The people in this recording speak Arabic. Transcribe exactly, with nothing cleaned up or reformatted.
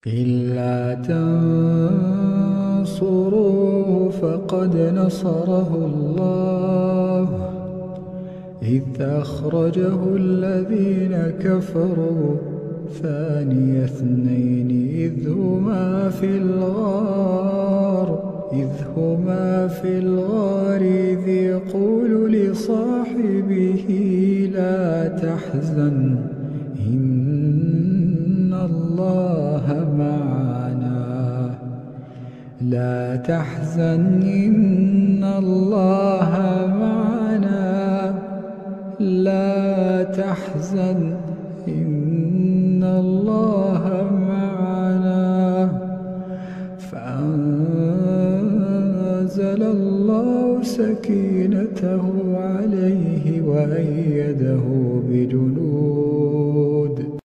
إلا تنصروه فقد نصره الله إذ أخرجه الذين كفروا ثاني اثنين إذ هما في الغار إذ هما في الغار إذ يقول لصاحبه لا تحزن إن الله معنا لا تحزن إن الله معنا لا تحزن إن الله معنا فأنزل الله سكينته عليه وأيده